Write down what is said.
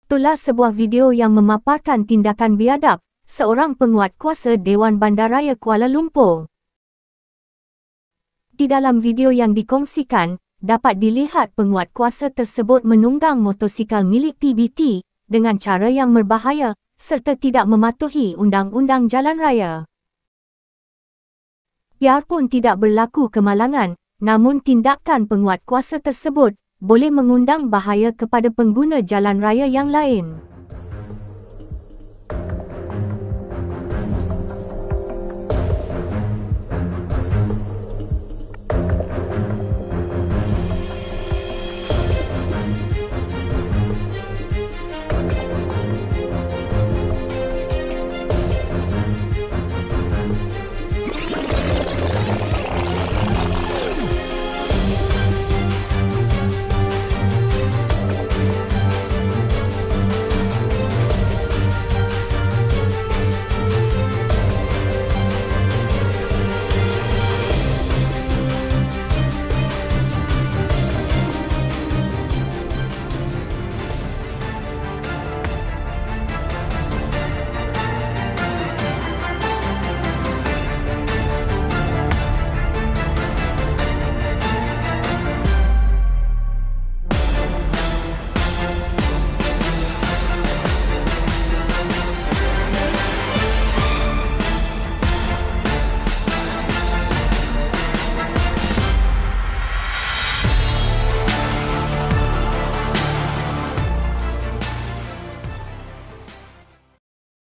Itulah sebuah video yang memaparkan tindakan biadab seorang penguatkuasa Dewan Bandaraya Kuala Lumpur. Di dalam video yang dikongsikan, dapat dilihat penguatkuasa tersebut menunggang motosikal milik PBT dengan cara yang berbahaya serta tidak mematuhi undang-undang jalan raya. Biarpun tidak berlaku kemalangan, namun tindakan penguatkuasa tersebut boleh mengundang bahaya kepada pengguna jalan raya yang lain.